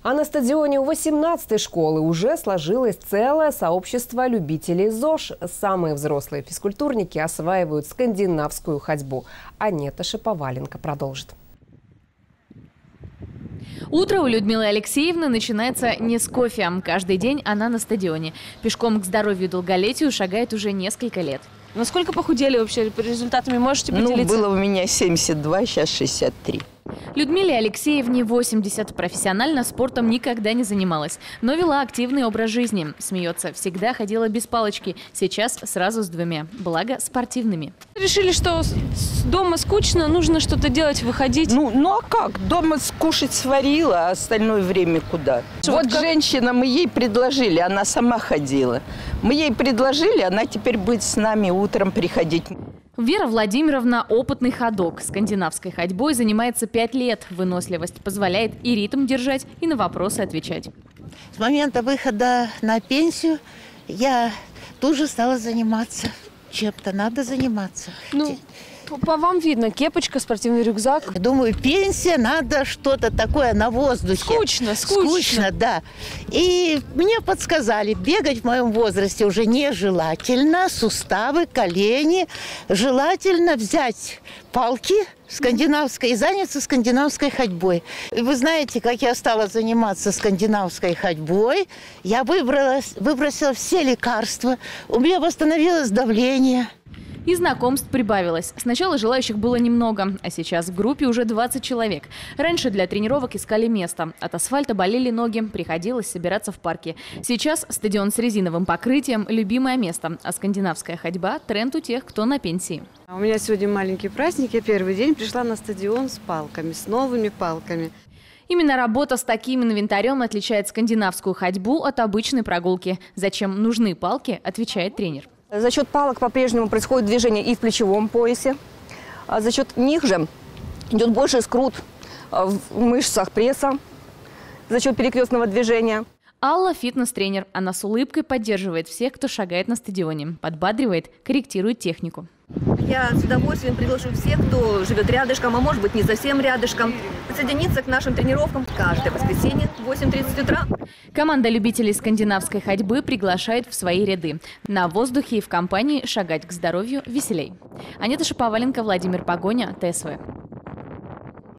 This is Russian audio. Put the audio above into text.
А на стадионе у 18-й школы уже сложилось целое сообщество любителей ЗОЖ. Самые взрослые физкультурники осваивают скандинавскую ходьбу. Анета Шаповаленко продолжит. Утро у Людмилы Алексеевны начинается не с кофе. Каждый день она на стадионе. Пешком к здоровью и долголетию шагает уже несколько лет. Насколько похудели вообще? По результатами можете поделиться? Было у меня 72, сейчас 63. Людмиле Алексеевне 80. Профессионально спортом никогда не занималась, но вела активный образ жизни. Смеется, всегда ходила без палочки. Сейчас сразу с 2, благо спортивными. Решили, что дома скучно, нужно что-то делать, выходить. Ну а как? Дома скушать сварила, а остальное время куда? Вот женщина, мы ей предложили, она сама ходила. Мы ей предложили, она теперь будет с нами утром приходить. Вера Владимировна – опытный ходок. Скандинавской ходьбой занимается 5 лет. Выносливость позволяет и ритм держать, и на вопросы отвечать. С момента выхода на пенсию я тоже стала заниматься. Чем-то надо заниматься. Ну, по вам видно, кепочка, спортивный рюкзак. Я думаю, пенсия, надо что-то такое на воздухе. Скучно. Скучно, да. И мне подсказали, бегать в моем возрасте уже нежелательно. Суставы, колени. Желательно взять палки скандинавской и заняться скандинавской ходьбой. И вы знаете, как я стала заниматься скандинавской ходьбой? Я выбросила все лекарства. У меня восстановилось давление. И знакомств прибавилось. Сначала желающих было немного, а сейчас в группе уже 20 человек. Раньше для тренировок искали место. От асфальта болели ноги, приходилось собираться в парке. Сейчас стадион с резиновым покрытием – любимое место, а скандинавская ходьба – тренд у тех, кто на пенсии. У меня сегодня маленький праздник. Я первый день пришла на стадион с палками, с новыми палками. Именно работа с таким инвентарем отличает скандинавскую ходьбу от обычной прогулки. Зачем нужны палки, отвечает тренер. За счет палок по-прежнему происходит движение и в плечевом поясе. А за счет них же идет больше скрут в мышцах пресса за счет перекрестного движения. Алла – фитнес-тренер. Она с улыбкой поддерживает всех, кто шагает на стадионе. Подбадривает, корректирует технику. Я с удовольствием приглашу всех, кто живет рядышком, а может быть не совсем рядышком, присоединиться к нашим тренировкам каждое воскресенье в 8:30 утра. Команда любителей скандинавской ходьбы приглашает в свои ряды. На воздухе и в компании шагать к здоровью веселей. Анета Шаповаленко, Владимир Погоня, ТСВ.